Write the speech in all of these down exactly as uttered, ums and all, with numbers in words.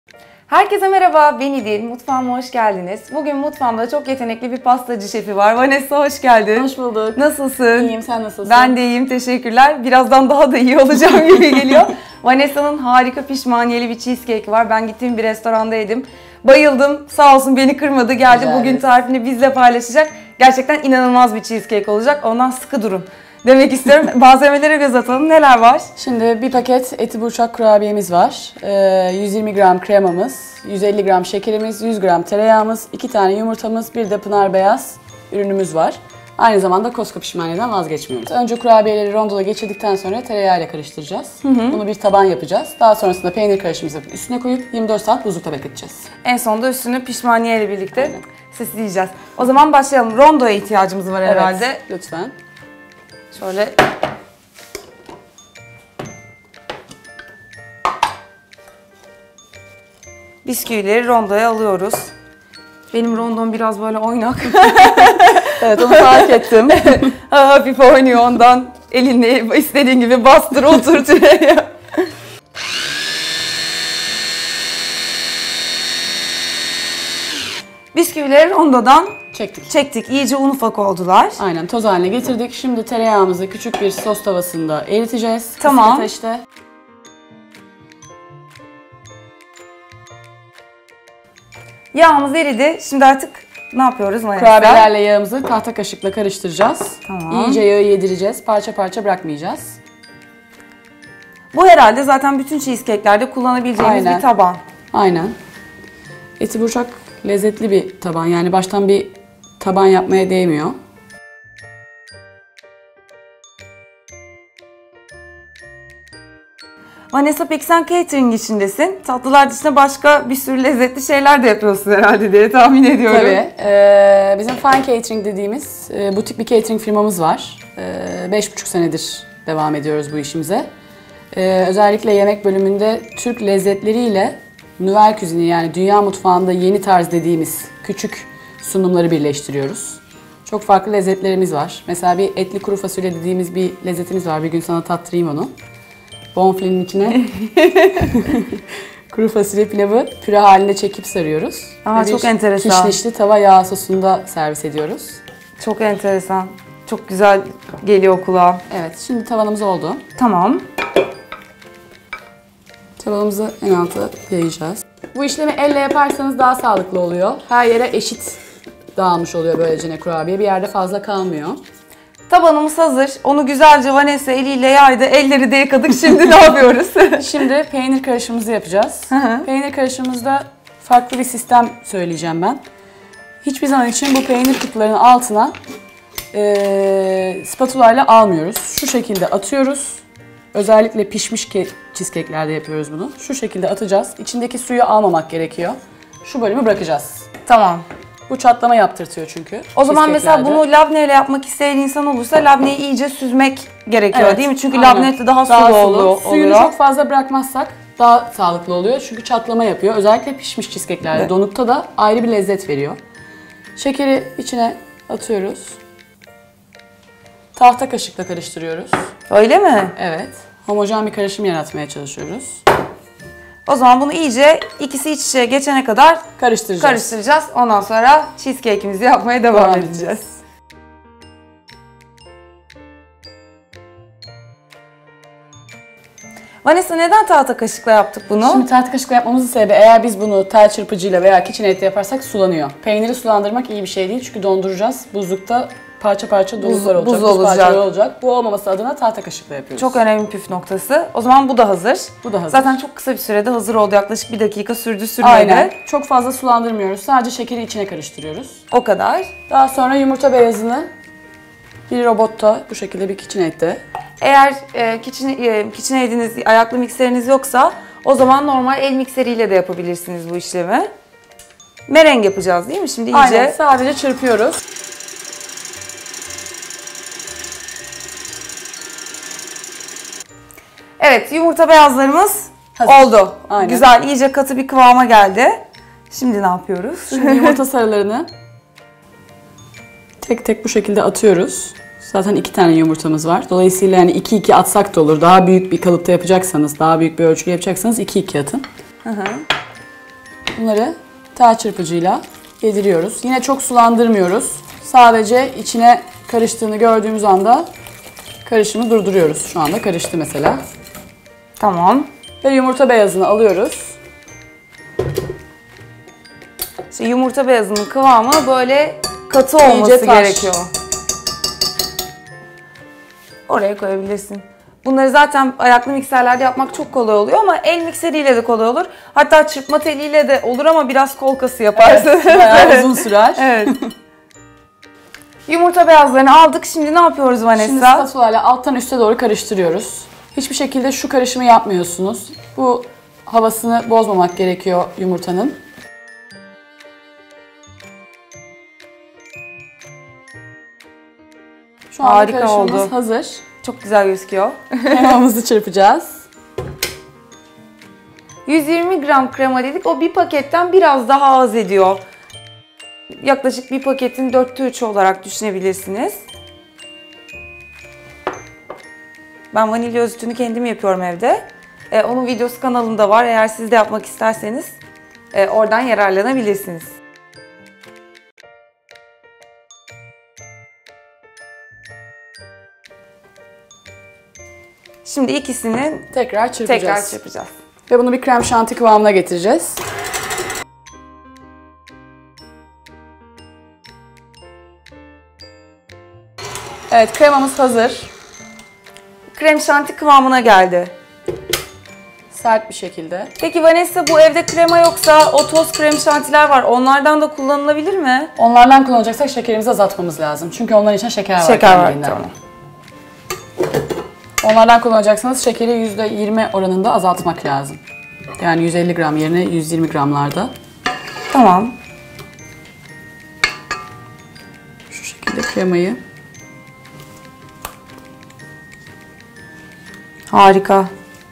Herkese merhaba, ben İdil. Mutfağıma hoş geldiniz. Bugün mutfağımda çok yetenekli bir pastacı şefi var. Vanessa, hoş geldin. Hoş bulduk. Nasılsın? İyiyim, sen nasılsın? Ben de iyiyim, teşekkürler. Birazdan daha da iyi olacağım gibi geliyor. Vanessa'nın harika pişmaniyeli bir cheesecake var. Ben gittiğim bir restoranda yedim. Bayıldım. Sağ olsun beni kırmadı. Geldi Güzel. Bugün tarifini bizle paylaşacak. Gerçekten inanılmaz bir cheesecake olacak. Ondan sıkı durun demek istiyorum. Malzemelere göz atalım. Neler var? Şimdi bir paket eti burçak kurabiyemiz var. Ee, yüz yirmi gram kremamız, yüz elli gram şekerimiz, yüz gram tereyağımız, iki tane yumurtamız, bir de Pınar Beyaz ürünümüz var. Aynı zamanda Costco pişmaniyeden vazgeçmiyoruz. Önce kurabiyeleri rondoda geçirdikten sonra tereyağıyla karıştıracağız. Hı hı. Bunu bir taban yapacağız. Daha sonrasında peynir karışımımızı yapıp üstüne koyup yirmi dört saat buzlukta bekleteceğiz. En sonunda üstünü pişmaniye ile birlikte süsleyeceğiz. O zaman başlayalım. Rondoya ihtiyacımız var herhalde. Evet, lütfen. Şöyle bisküvileri rondoya alıyoruz. Benim rondom biraz böyle oynak. Evet, onu fark ettim. Hafif oynuyor ondan. Elini istediğin gibi bastır oturt. Bisküvileri rondodan Çektik. çektik. İyice un ufak oldular. Aynen, toz haline getirdik. Şimdi tereyağımızı küçük bir sos tavasında eriteceğiz. Tamam. Kısık ateşte. Yağımız eridi. Şimdi artık ne yapıyoruz Vanessa? Kurabiyelerle yağımızı tahta kaşıkla karıştıracağız. Tamam. İyice yağı yedireceğiz. Parça parça bırakmayacağız. Bu herhalde zaten bütün cheesecake'lerde kullanabileceğimiz Aynen. bir taban. Aynen. Eti burçak lezzetli bir taban. Yani baştan bir taban yapmaya değmiyor. Vanessa, peki sen catering işindesin. Tatlılar dışında başka bir sürü lezzetli şeyler de yapıyorsun herhalde diye tahmin ediyorum. Tabii. Ee, bizim Fine Catering dediğimiz e, butik bir catering firmamız var. E, beş buçuk senedir devam ediyoruz bu işimize. E, özellikle yemek bölümünde Türk lezzetleriyle Nouvelle Cuisine, yani dünya mutfağında yeni tarz dediğimiz küçük sunumları birleştiriyoruz. Çok farklı lezzetlerimiz var. Mesela bir etli kuru fasulye dediğimiz bir lezzetimiz var. Bir gün sana tattırayım onu. Bonfilenin içine kuru fasulye pilavı püre halinde çekip sarıyoruz. Aa, çok enteresan. Kişnişli tava yağ sosunda servis ediyoruz. Çok enteresan. Çok güzel geliyor kulağa. Evet, şimdi tavanımız oldu. Tamam. Tavanımızı en alta yayacağız. Bu işlemi elle yaparsanız daha sağlıklı oluyor. Her yere eşit dağılmış oluyor böylece kurabiye. Bir yerde fazla kalmıyor. Tabanımız hazır. Onu güzelce Vanessa eliyle yaydı. Elleri de yıkadık. Şimdi ne yapıyoruz? Şimdi peynir karışımımızı yapacağız. Hı hı. Peynir karışımımızda farklı bir sistem söyleyeceğim ben. Hiçbir zaman için bu peynir kutularının altına e, spatula ile almıyoruz. Şu şekilde atıyoruz. Özellikle pişmiş cheesecake'lerde yapıyoruz bunu. Şu şekilde atacağız. İçindeki suyu almamak gerekiyor. Şu bölümü bırakacağız. Tamam. Bu çatlama yaptırtıyor çünkü. O zaman mesela bunu labneyle yapmak isteyen insan olursa labneyi iyice süzmek gerekiyor, evet, değil mi? Çünkü labne daha, daha sulu oluyor. Suyunu çok fazla bırakmazsak daha sağlıklı oluyor. Çünkü çatlama yapıyor. Özellikle pişmiş cheesecake'lerde, evet, donukta da ayrı bir lezzet veriyor. Şekeri içine atıyoruz. Tahta kaşıkla karıştırıyoruz. Öyle mi? Evet. Homojen bir karışım yaratmaya çalışıyoruz. O zaman bunu iyice ikisi iç içe geçene kadar karıştıracağız. karıştıracağız. Ondan sonra cheesecake'imizi yapmaya devam, devam edeceğiz. edeceğiz. Vanessa, neden tahta kaşıkla yaptık bunu? Şimdi tahta kaşıkla yapmamızın sebebi, eğer biz bunu tel çırpıcıyla veya KitchenAid'le yaparsak sulanıyor. Peyniri sulandırmak iyi bir şey değil çünkü donduracağız. Buzlukta parça parça donuklar olacak, buz, buz olacak. parçaları olacak. Bu olmaması adına tahta kaşıkla yapıyoruz. Çok önemli püf noktası. O zaman bu da hazır. Bu da hazır. Zaten çok kısa bir sürede hazır oldu. Yaklaşık bir dakika sürdü sürmedi. Aynen. Çok fazla sulandırmıyoruz. Sadece şekeri içine karıştırıyoruz. O kadar. Daha sonra yumurta beyazını bir robotta, bu şekilde bir KitchenAid'de. Eğer e, kitchen, e, KitchenAid'iniz, ayaklı mikseriniz yoksa o zaman normal el mikseriyle de yapabilirsiniz bu işlemi. Mereng yapacağız değil mi? Şimdi iyice. Aynen. Sadece çırpıyoruz. Evet, yumurta beyazlarımız hazır oldu. Aynen. Güzel, iyice katı bir kıvama geldi. Şimdi ne yapıyoruz? Şimdi yumurta sarılarını tek tek bu şekilde atıyoruz. Zaten iki tane yumurtamız var. Dolayısıyla yani iki iki atsak da olur. Daha büyük bir kalıpta yapacaksanız, daha büyük bir ölçüde yapacaksanız iki iki atın. Hı hı. bunları tel çırpıcıyla yediriyoruz. Yine çok sulandırmıyoruz. Sadece içine karıştığını gördüğümüz anda karışımı durduruyoruz. Şu anda karıştı mesela. Tamam. Ve yumurta beyazını alıyoruz. İşte yumurta beyazının kıvamı böyle katı olması İyice taş. gerekiyor. Oraya koyabilirsin. Bunları zaten ayaklı mikserlerde yapmak çok kolay oluyor ama el mikseriyle de kolay olur. Hatta çırpma teliyle de olur ama biraz kol kası yaparsın. Evet, bayağı uzun sürer. Evet. Yumurta beyazlarını aldık. Şimdi ne yapıyoruz Vanessa? Şimdi spatula ile alttan üste doğru karıştırıyoruz. Hiçbir şekilde şu karışımı yapmıyorsunuz. Bu havasını bozmamak gerekiyor yumurtanın. Şu anda Harika karışımımız oldu. hazır. Çok güzel gözüküyor. Kremamızı çırpacağız. yüz yirmi gram krema dedik. O bir paketten biraz daha az ediyor. Yaklaşık bir paketin dörtte üçü olarak düşünebilirsiniz. Ben vanilya özütünü kendim yapıyorum evde. Ee, onun videosu kanalımda var. Eğer siz de yapmak isterseniz e, oradan yararlanabilirsiniz. Şimdi ikisini Tekrar çırpacağız. tekrar çırpacağız. Ve bunu bir krem şanti kıvamına getireceğiz. Evet, kremamız hazır. Krem şanti kıvamına geldi. Sert bir şekilde. Peki Vanessa, bu evde krema yoksa o toz krem şantiler var. Onlardan da kullanılabilir mi? Onlardan kullanacaksak şekerimizi azaltmamız lazım. Çünkü onların içinde şeker var. Şeker var, kendiliğinden. tamam. Onlardan kullanacaksanız şekeri yüzde yirmi oranında azaltmak lazım. Yani yüz elli gram yerine yüz yirmi gramlarda. Tamam. Şu şekilde kremayı. Harika.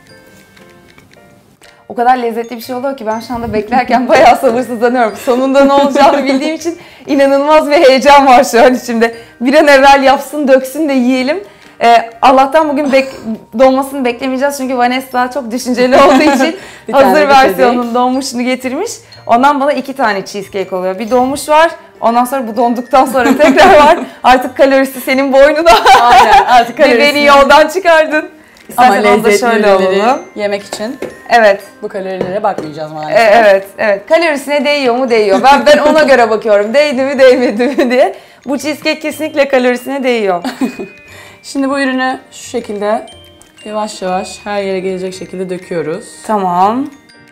O kadar lezzetli bir şey oluyor ki ben şu anda beklerken bayağı sabırsızlanıyorum. Sonunda ne olacağını bildiğim için inanılmaz bir heyecan var şu an içimde. Bir an evvel yapsın, döksün de yiyelim. Ee, Allah'tan bugün bek donmasını beklemeyeceğiz çünkü Vanessa çok düşünceli olduğu için hazır versiyonun donmuşunu getirmiş. Ondan bana iki tane cheesecake oluyor. Bir donmuş var, ondan sonra bu donduktan sonra tekrar var. Artık kalorisi senin boynuna. Aynen, artık kalorisi. Ve beni yoldan çıkardın. Ama İstersen onu da lezzetli şöyle ürünleri alalım. yemek için Evet. bu kalorilere bakmayacağız E, maalesef. evet, evet. Kalorisine değiyor mu değiyor. Ben ben ona göre bakıyorum. Değdi mi değmedi mi diye. Bu cheesecake kesinlikle kalorisine değiyor. Şimdi bu ürünü şu şekilde yavaş yavaş her yere gelecek şekilde döküyoruz. Tamam.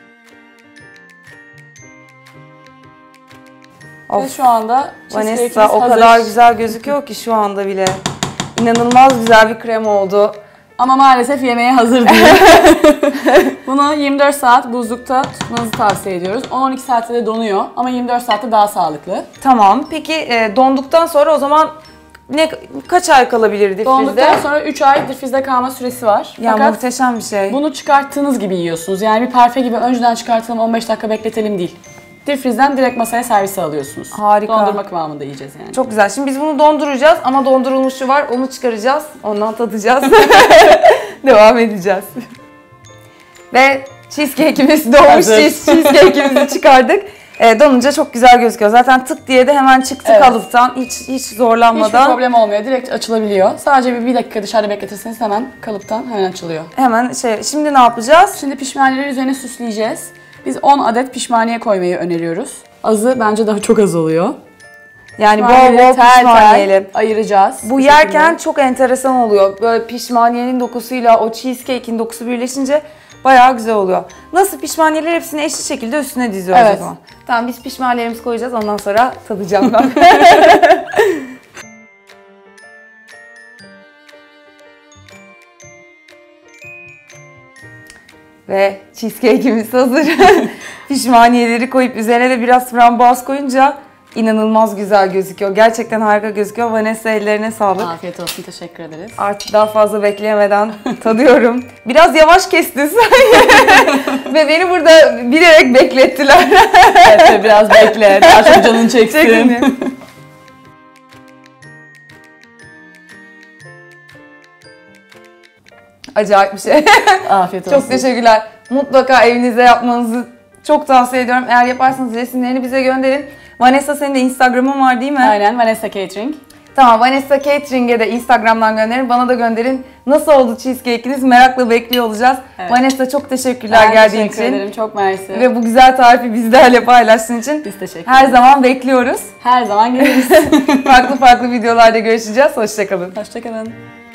Ve Of. şu anda cheesecake'imiz Vanessa o hazır. kadar güzel gözüküyor ki şu anda bile. İnanılmaz güzel bir krem oldu. Ama maalesef yemeğe hazır değil. Bunu yirmi dört saat buzlukta tutmanızı tavsiye ediyoruz. on on iki saatte de donuyor ama yirmi dört saatte daha sağlıklı. Tamam. Peki e, donduktan sonra o zaman ne kaç ay kalabilir difrizde? Donduktan sonra üç ay difrizde kalma süresi var. Ya Fakat muhteşem bir şey. bunu çıkarttığınız gibi yiyorsunuz. Yani bir parfe gibi önceden çıkartalım on beş dakika bekletelim değil. Difrizden direkt masaya servise alıyorsunuz. Harika. Dondurma kıvamında yiyeceğiz yani. Çok güzel. Şimdi biz bunu donduracağız ama dondurulmuşu var. Onu çıkaracağız. Ondan tadacağız. Devam edeceğiz. Ve cheesecake'imiz donmuş Hazır. cheesecake'imizi çıkardık. E, donunca çok güzel gözüküyor. Zaten tık diye de hemen çıktı Evet. kalıptan. Hiç hiç zorlanmadan. Hiçbir problem olmuyor. Direkt açılabiliyor. Sadece bir, bir dakika dışarıda bekletirseniz hemen kalıptan hemen açılıyor. Hemen şey. Şimdi ne yapacağız? Şimdi pişmaniyeleri üzerine süsleyeceğiz. Biz on adet pişmaniye koymayı öneriyoruz. Azı bence daha çok az oluyor. Yani bol Pişmaniyeleri bol tel tel pişmaniyeli. ayıracağız. Bu yerken çok enteresan oluyor. Böyle pişmaniyenin dokusuyla o cheesecake'in dokusu birleşince bayağı güzel oluyor. Nasıl, pişmaniyeleri hepsini eşit şekilde üstüne diziyoruz Evet. o zaman. Tamam, biz pişmaniyelerimizi koyacağız, ondan sonra tadacağım ben. Ve cheesecake'imiz hazır. Pişmaniyeleri koyup üzerine de biraz frambuaz koyunca inanılmaz güzel gözüküyor. Gerçekten harika gözüküyor. Vanessa, ellerine sağlık. Afiyet olsun, teşekkür ederiz. Artık daha fazla bekleyemeden tadıyorum. Biraz yavaş kestin sen. Ve beni burada bilerek beklettiler. Evet, biraz bekle, daha çok canın çeksin. Çekin. Acayip bir şey. Afiyet olsun. Çok teşekkürler. Mutlaka evinizde yapmanızı Çok tavsiye ediyorum. Eğer yaparsanız resimlerini bize gönderin. Vanessa, senin de Instagram'ın var değil mi? Aynen, Vanessa Catering. Tamam, Vanessa Catering'e de Instagram'dan gönderin. Bana da gönderin. Nasıl oldu cheesecake'iniz? Merakla bekliyor olacağız. Evet. Vanessa, çok teşekkürler ben geldiğin teşekkür için. ederim. Çok mersi. Ve bu güzel tarifi bizlerle paylaştığın için. Biz teşekkür Her ederiz. zaman bekliyoruz. Her zaman geliriz. Farklı farklı videolarda görüşeceğiz. Hoşça kalın. Hoşça kalın.